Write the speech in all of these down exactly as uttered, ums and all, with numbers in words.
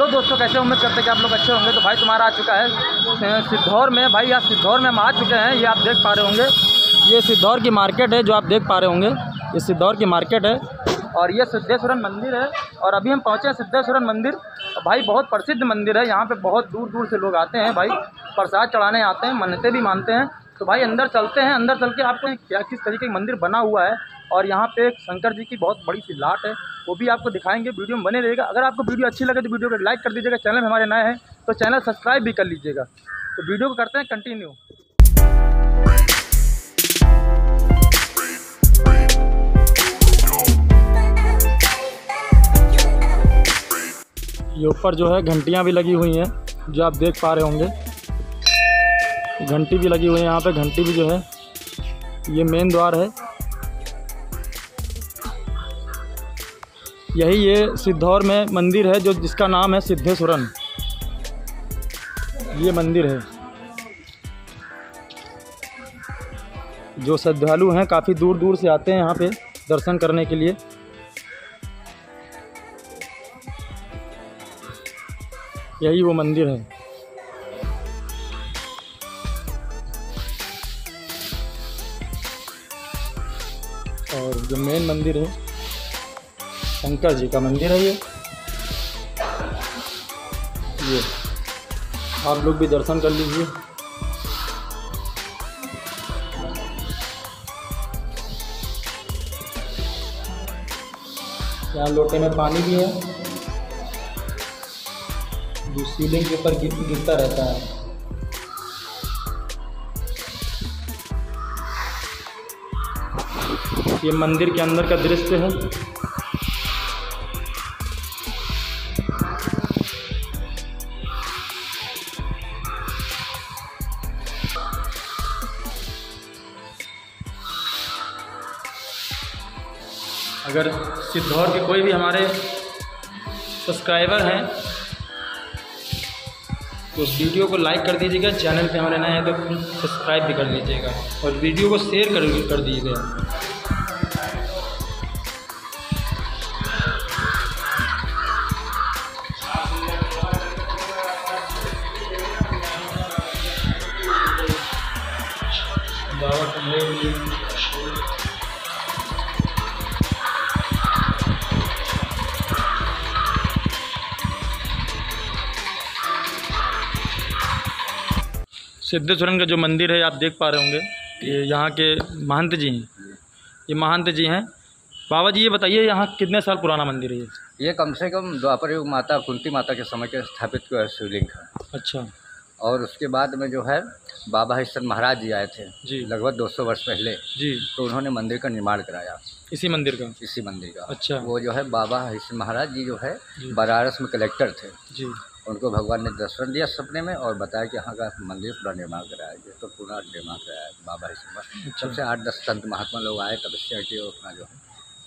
Hello दोस्तों, कैसे उम्मीद करते हैं कि आप लोग अच्छे होंगे। तो भाई तुम्हारा आ चुका है सिद्धौर में। भाई यहाँ सिद्धौर में हम आ चुके हैं। ये आप देख पा रहे होंगे, ये सिद्धौर की मार्केट है जो आप देख पा रहे होंगे। ये सिद्धौर की मार्केट है और ये सिद्धेश्वरन मंदिर है। और अभी हम पहुँचे हैं सिद्धेश्वरन मंदिर। भाई बहुत प्रसिद्ध मंदिर है, यहाँ पे बहुत दूर दूर से लोग आते हैं भाई, प्रसाद चढ़ाने आते हैं, मन्नतें भी मानते हैं। तो भाई अंदर चलते हैं, अंदर चल के आपको क्या किस तरीके का मंदिर बना हुआ है और यहाँ पे एक शंकर जी की बहुत बड़ी सी लाट है, वो भी आपको दिखाएंगे। वीडियो में बने रहेगा। अगर आपको वीडियो अच्छी लगे तो वीडियो को लाइक कर दीजिएगा। चैनल में हमारे नए हैं तो चैनल सब्सक्राइब भी कर लीजिएगा। तो वीडियो को करते हैं कंटिन्यू। ये ऊपर जो है घंटियाँ भी लगी हुई हैं जो आप देख पा रहे होंगे। घंटी भी लगी हुई है यहाँ पे, घंटी भी जो है। ये मेन द्वार है। यही ये सिद्धौर में मंदिर है जो जिसका नाम है सिद्धेश्वरन। ये मंदिर है। जो श्रद्धालु हैं काफ़ी दूर दूर से आते हैं यहाँ पे दर्शन करने के लिए। यही वो मंदिर है। और जो मेन मंदिर है शंकर जी का मंदिर है। ये ये आप लोग भी दर्शन कर लीजिए। यहाँ लोटे में पानी भी है जो सीलिंग के ऊपर गिर गिरता रहता है। ये मंदिर के अंदर का दृश्य है। अगर सिद्धौर के कोई भी हमारे सब्सक्राइबर हैं तो उस वीडियो को लाइक कर दीजिएगा। चैनल पे हमारे नए हैं तो सब्सक्राइब भी कर लीजिएगा और वीडियो को शेयर कर कर दीजिएगा। सिद्धेश्वरन का जो मंदिर है आप देख पा रहे होंगे, ये यहाँ के महंत जी हैं। ये महंत जी हैं। बाबा जी ये बताइए यहाँ कितने साल पुराना मंदिर है ये? ये कम से कम द्वापर युग माता कुंती माता के समय के स्थापित हुआ शिवलिंग है। अच्छा। और उसके बाद में जो है बाबा हरिश्चंद्र महाराज जी आए थे जी, लगभग दो सौ वर्ष पहले जी। तो उन्होंने मंदिर का निर्माण कराया। इसी मंदिर का? इसी मंदिर का। अच्छा। वो जो है बाबा हरिश्चंद्र महाराज जी जो है बनारस में कलेक्टर थे जी। उनको भगवान ने दर्शन दिया सपने में और बताया कि यहाँ का मंदिर पूरा निर्माण कराया गया। तो पूरा निर्माण कराया बाबा हरिश्चंद्र। तब से आठ दस संत महात्मा लोग आए तपस्या की और अपना जो है।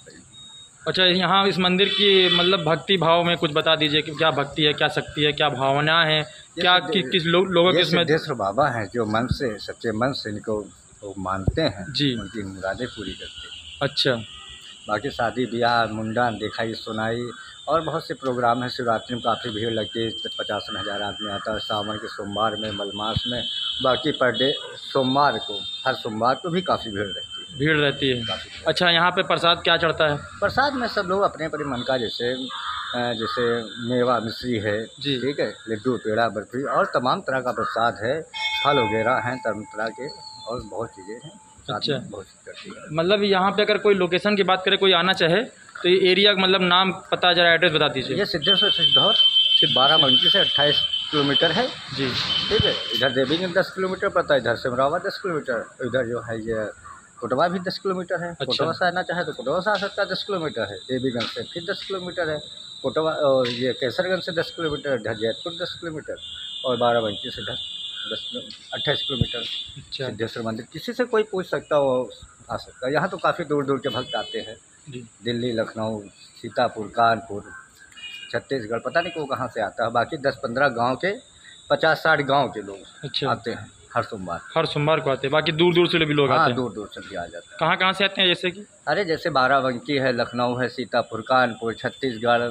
अच्छा, यहाँ इस मंदिर की मतलब भक्ति भाव में कुछ बता दीजिए कि क्या भक्ति है, क्या शक्ति है, क्या भावना है, क्या कि, किस लो, लोगों के इसमें? सिद्धेश्वर बाबा हैं जो मन से सच्चे मन से इनको वो मानते हैं जी, उनकी मुरादें पूरी करते हैं। अच्छा। बाकी शादी ब्याह मुंडन दिखाई सुनाई और बहुत से प्रोग्राम हैं। शिवरात्रि में काफ़ी भीड़ लगती है, पचासन हज़ार आदमी आता है। सावन के सोमवार में, मलमास में, बाकी पर डे सोमवार को, हर सोमवार को भी काफ़ी भीड़ रहती है। भीड़ रहती है। अच्छा, यहाँ पे प्रसाद क्या चढ़ता है? प्रसाद में सब लोग अपने अपने मन का, जैसे जैसे मेवा मिश्री है जी, ठीक है, लड्डू पेड़ा बर्फी और तमाम तरह का प्रसाद है। फल वगैरह हैं तमाम तरह के और बहुत चीज़ें हैं। अच्छा, बहुत करती है। मतलब यहाँ पे अगर कोई लोकेशन की बात करे, कोई आना चाहे तो ये एरिया मतलब नाम पता, जरा एड्रेस बता दीजिए। ये सिद्धेश्वर सिद्धौर बाराबंकी से अट्ठाईस किलोमीटर है जी, ठीक है। इधर देवीगंज दस किलोमीटर पड़ता है, इधर सिमरावा दस किलोमीटर, इधर जो है ये कोटवा भी दस किलोमीटर है। अच्छा। कोटवा से आना चाहे तो कोटवा से आ सकता है, दस किलोमीटर है। देवीगंज से फिर दस किलोमीटर है। कोटवा और ये केसरगंज से दस किलोमीटर, इधर जैतपुर दस किलोमीटर और बाराबंकी से इधर दस अट्ठाईस किलोमीटर। अच्छा। सिद्धेश्वर मंदिर किसी से कोई पूछ सकता हो, आ सकता है। यहाँ तो काफ़ी दूर दूर के भक्त आते हैं जी। दिल्ली, लखनऊ, सीतापुर, कानपुर, छत्तीसगढ़, पता नहीं को कहाँ से आता है। बाकी दस पंद्रह गांव के, पचास साठ गांव के लोग अच्छा आते हैं हर सोमवार। हर सोमवार को आते हैं। बाकी दूर दूर से भी लोग आते हैं। दूर दूर से भी आ जाते हैं। कहाँ कहाँ से आते हैं जैसे कि? अरे जैसे बाराबंकी है, लखनऊ है, सीतापुर, कानपुर, छत्तीसगढ़,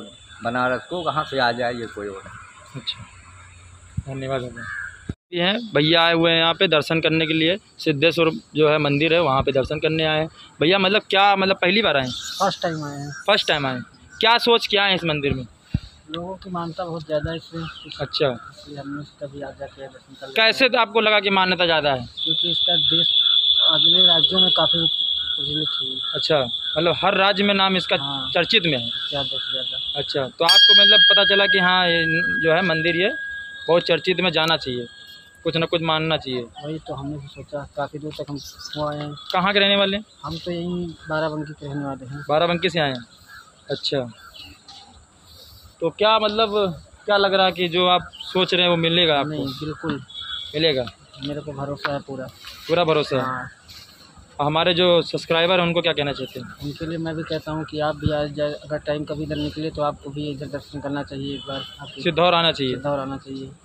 बनारस को कहाँ से आ जाए ये कोई वो नहीं। अच्छा, धन्यवाद भैया। ये हैं भैया आए हुए हैं यहाँ पे दर्शन करने के लिए, सिद्धेश्वर जो है मंदिर है वहाँ पे दर्शन करने आए हैं। भैया मतलब क्या मतलब पहली बार आए हैं? फर्स्ट टाइम आए हैं। फर्स्ट टाइम आए हैं। क्या सोच के आए हैं इस मंदिर में? लोगों की मान्यता बहुत ज़्यादा है इसमें। अच्छा, इसलिए हमने कभी आ जाके दर्शन कर लिया। कैसे तो आपको लगा कि मान्यता ज़्यादा है? क्योंकि इसका देश अगले राज्यों में काफ़ी प्रचलित है। अच्छा, मतलब हर राज्य में नाम इसका हाँ। चर्चित में है। ज़्यादा से ज़्यादा। अच्छा, तो आपको मतलब पता चला कि हाँ ये जो है मंदिर ये बहुत चर्चित में जाना चाहिए, कुछ ना कुछ मानना चाहिए। वही तो हमने भी सोचा, काफ़ी दूर तक हम वो आए हैं। कहाँ के रहने वाले हैं? हम तो यहीं बाराबंकी के रहने वाले हैं। बाराबंकी से आए हैं। अच्छा, तो क्या मतलब क्या लग रहा है कि जो आप सोच रहे हैं वो मिलेगा आपको? नहीं, बिल्कुल मिलेगा, मेरे को भरोसा है पूरा। पूरा भरोसा है। हाँ। हमारे जो सब्सक्राइबर हैं उनको क्या कहना चाहते हैं? उनके लिए मैं भी कहता हूँ कि आप भी आ जाए, अगर टाइम कभी इधर निकले तो आपको भी इधर दर्शन करना चाहिए एक बार। सिद्धौर आना चाहिए। सिद्धौर आना चाहिए।